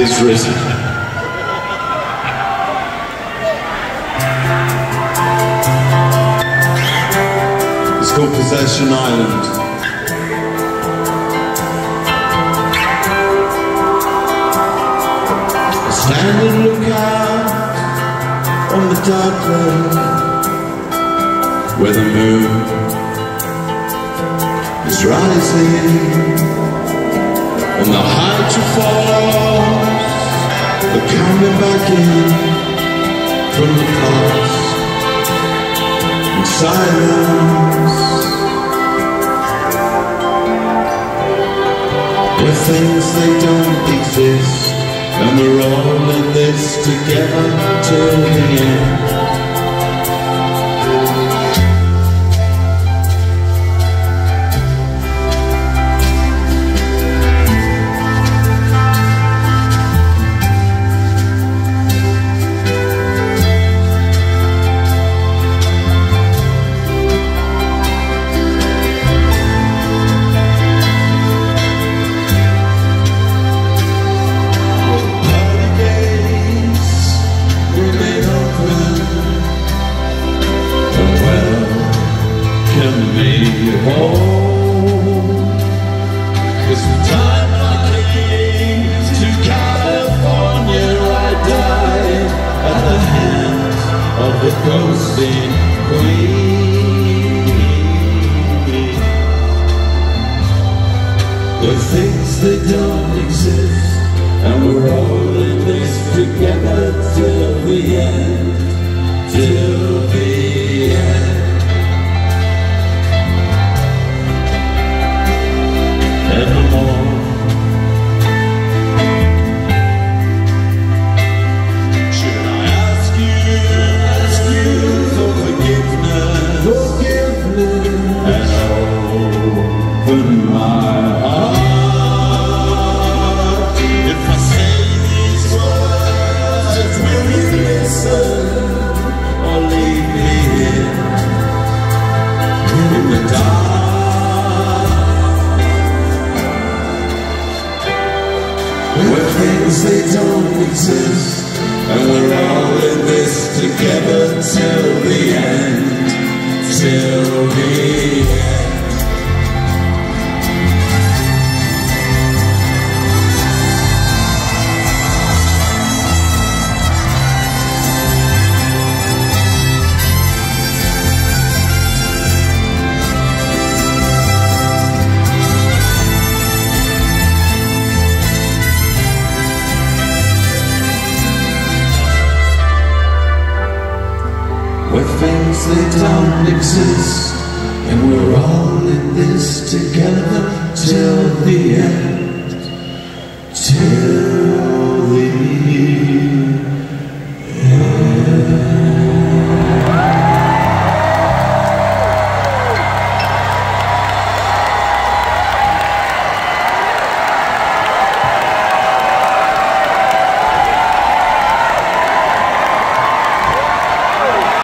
is risen. It's called Possession Island. I stand and look out on the dark lake where the moon is rising, and the hydrofoils are coming back in from the past in silence, where things they don't exist, and we're all in this together till the end. Cause from time I came to California, I died at the hands of the ghostly queen. The things that don't exist, and we're all in this together till the end, till the end. Where things they don't exist, and we're all in this together till the end, till the end. Where things they don't exist, and we're all in this together till the end, till